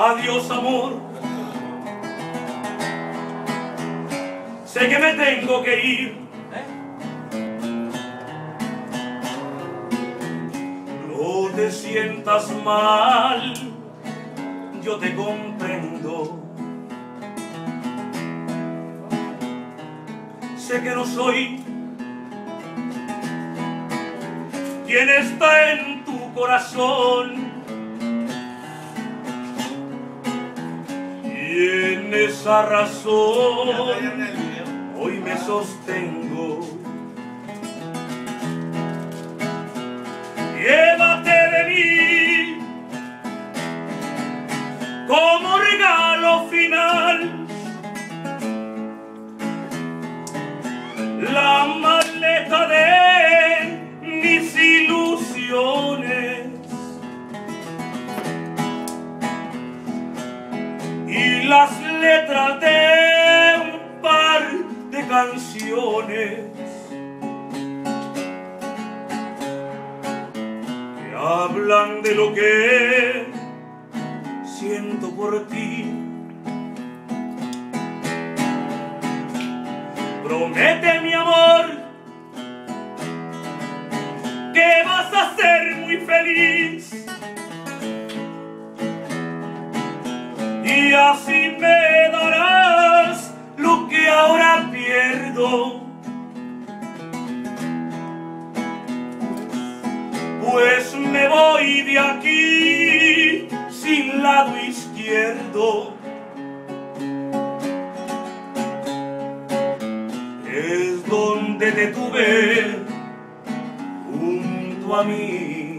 Adiós, amor. Sé que me tengo que ir. No te sientas mal, yo te comprendo. Sé que no soy quien está en tu corazón. Y en esa razón hoy me sostengo. Llévate de mí como regalo final la maleta de mis ilusiones y las letras de un par de canciones que hablan de lo que siento por ti. Promete, mi amor, que vas a ser muy feliz y así me darás lo que ahora pierdo. Pues me voy de aquí sin lado izquierdo. Es donde te tuve junto a mí.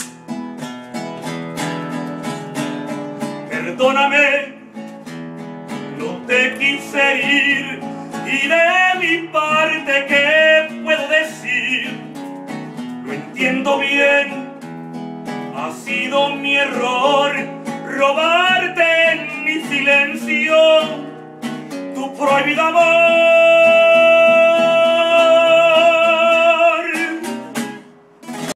Perdóname, no te quise ir, y de mi parte, ¿qué puedo decir? Lo entiendo bien, ha sido mi error robarte en mi silencio tu prohibido amor.